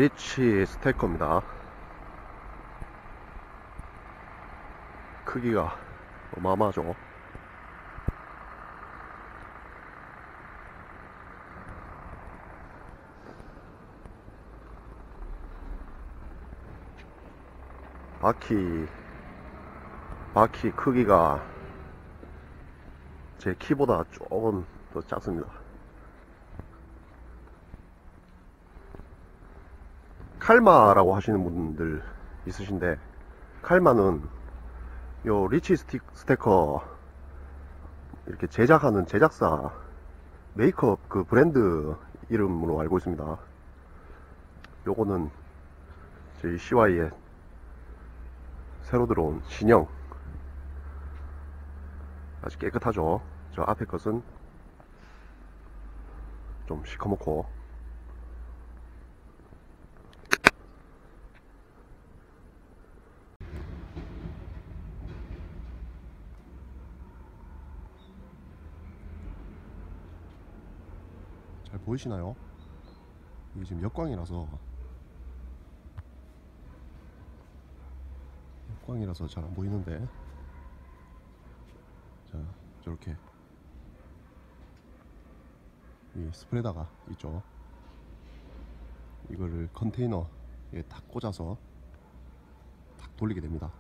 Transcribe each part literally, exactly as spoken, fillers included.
리치 스테커입니다. 크기가 어마어마하죠. 바퀴 바퀴 크기가 제 키보다 조금 더 작습니다. 칼마라고 하시는 분들 있으신데, 칼마는 요 리치 스틱, 스테커 이렇게 제작하는 제작사 메이크업 그 브랜드 이름으로 알고 있습니다. 요거는 저희 씨와이의 새로 들어온 신형, 아주 깨끗하죠. 저 앞에 것은 좀 시커멓고, 잘 보이시나요? 이게 지금 역광이라서 역광이라서 잘 안 보이는데, 자 저렇게 이 스프레더가 있죠. 이거를 컨테이너에 딱 꽂아서 딱 돌리게 됩니다.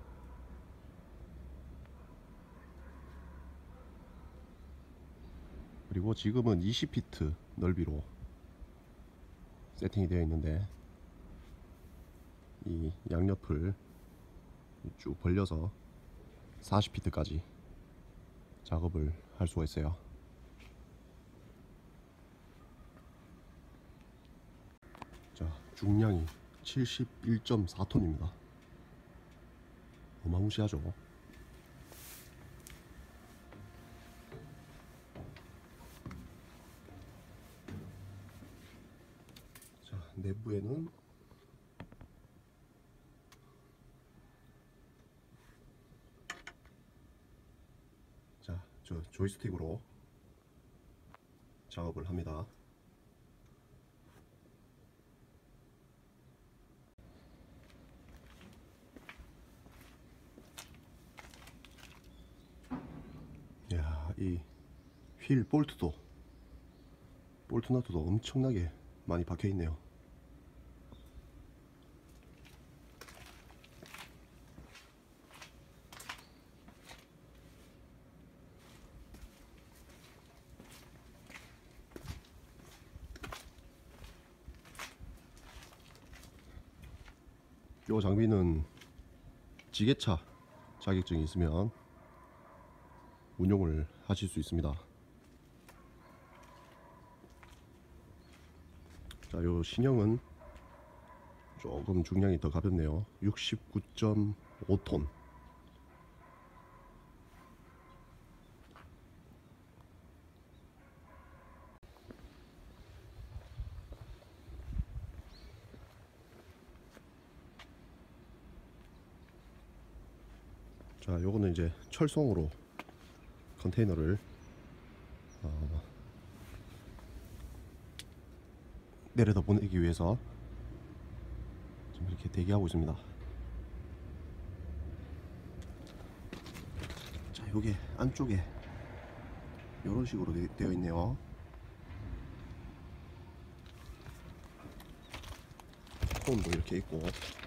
그리고 지금은 이십 피트 넓이로 세팅이 되어 있는데, 이 양옆을 쭉 벌려서 사십 피트까지 작업을 할 수가 있어요. 자, 중량이 칠십일 점 사 톤입니다. 어마무시하죠. 자, 내부에는 자, 저 조이스틱으로 작업을 합니다. 야, 이 휠 볼트도 볼트 너트도 엄청나게 많이 박혀 있네요. 이 장비는 지게차 자격증이 있으면 운용을 하실 수 있습니다. 자, 요 신형은 조금 중량이 더 가볍네요. 육십구 점 오 톤. 자, 요거는 이제 철송으로 컨테이너를 어, 내려다 보내기 위해서 지금 이렇게 대기하고 있습니다. 자, 요게 안쪽에 요런 식으로 되, 되어 있네요. 콘도 이렇게 있고,